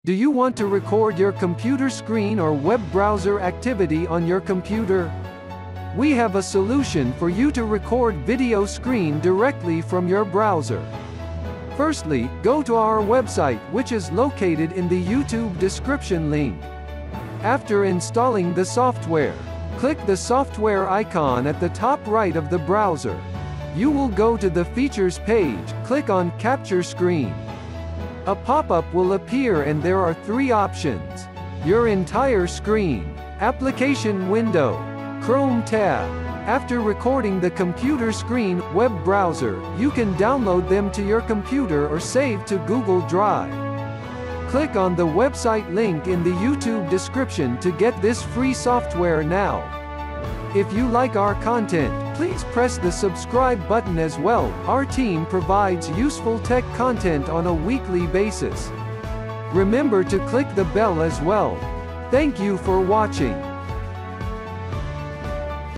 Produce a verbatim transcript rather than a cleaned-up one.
Do you want to record your computer screen or web browser activity on your computer? We have a solution for you to record video screen directly from your browser. Firstly, go to our website, which is located in the YouTube description link. After installing the software, click the software icon at the top right of the browser. You will go to the Features page, click on Capture Screen. A pop-up will appear and there are three options: your entire screen, application window, Chrome tab. After recording the computer screen, web browser, you can download them to your computer or save to Google Drive. Click on the website link in the YouTube description to get this free software now. If you like our content, please press the subscribe button as well. Our team provides useful tech content on a weekly basis. Remember to click the bell as well. Thank you for watching.